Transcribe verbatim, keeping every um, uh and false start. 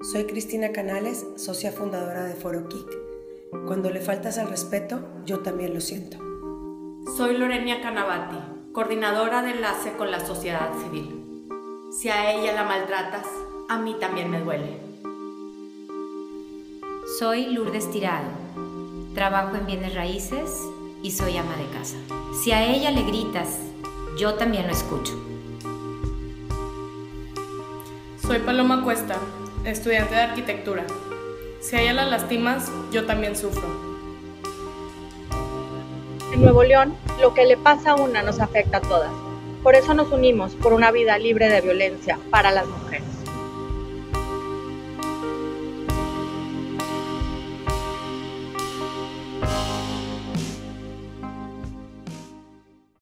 Soy Cristina Canales, socia fundadora de Foro K I C. Cuando le faltas al respeto, yo también lo siento. Soy Lorenia Canavati, coordinadora de enlace con la sociedad civil. Si a ella la maltratas, a mí también me duele. Soy Lourdes Tirado, trabajo en bienes raíces y soy ama de casa. Si a ella le gritas, yo también lo escucho. Soy Paloma Cuesta, estudiante de arquitectura. Si a ella la lastimas, yo también sufro. En Nuevo León, lo que le pasa a una nos afecta a todas. Por eso nos unimos por una vida libre de violencia para las mujeres.